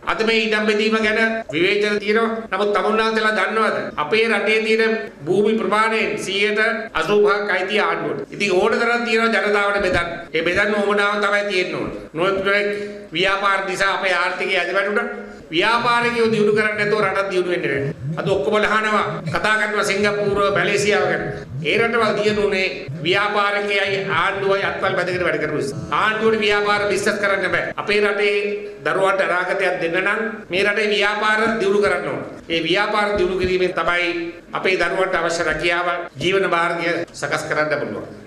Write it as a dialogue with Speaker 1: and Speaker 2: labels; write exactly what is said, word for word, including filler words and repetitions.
Speaker 1: අද මේ ඉඩම් බෙදීම ගැන විවේචන තියෙනවා. නමුත් තමුන්නාන්සලා දන්නවද? අපේ රටේ තියෙන භූමි ප්‍රමාණයෙන් සියයට අසූපහක් අයිතිය ආණ්ඩුවට. ඉතින් ඕන තරම් තියෙනවා ජනතාවට බෙදන්න. ඒ බෙදන්න ඕමනාව තමයි තියෙන්න ඕන. නොයෙක් ව්‍යාපාර නිසා අපේ ආර්ථිකය ඇදවැටුණා. ව්‍යාපාරිකයෝ දියුණු කරන්නේ නැතුව රටක් දියුණු වෙන්නේ නැහැ. අද ඔක්කොම ලහනවා කතා කරනවා සිංගප්පූරුව මැලේසියාව ගැන. ඒ රටවල් දියුණුනේ ව්‍යාපාරිකයයි ආණ්ඩුවයි අත්වල බැඳගෙන වැඩ කරපු නිසා. ආණ්ඩුවට ව්‍යාපාර බිස්නස් කරන්න බෑ. අපේ රටේ දරුවන්ට අනාගතයක් දෙන්න නම් මේ රටේ ව්‍යාපාර දියුණු කරන්න ඕන. ඒ ව්‍යාපාර දියුණු කිරීමෙන් තමයි අපේ දරුවන්ට අවශ්‍ය රැකියාව ජීවන මාර්ගය සකස් කරන්න පුළුවන්.